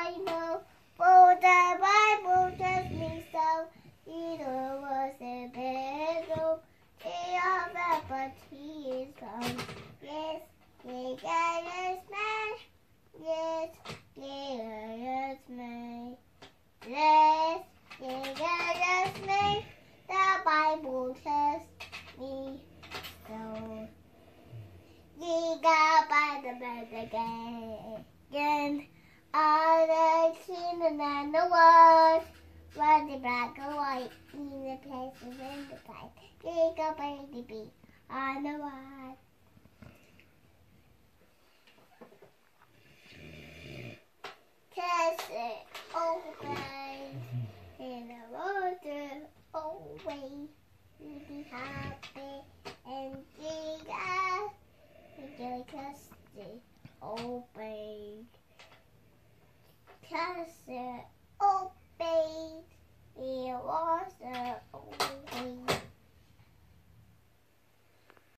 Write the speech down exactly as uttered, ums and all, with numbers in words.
I know. For the Bible tells me so. Either was a battle. They are bad, but he is wrong. Yes, they got us man. Yes, they got us man. Yes, they got us man. The Bible tells me so. They got by the bed again. Again. All the children and the world. Run black and white in the places in the pipe. They go baby bee on the wall. Test it away in the water away. We be happy and Jesus. We test it obey. Test it obey. It was a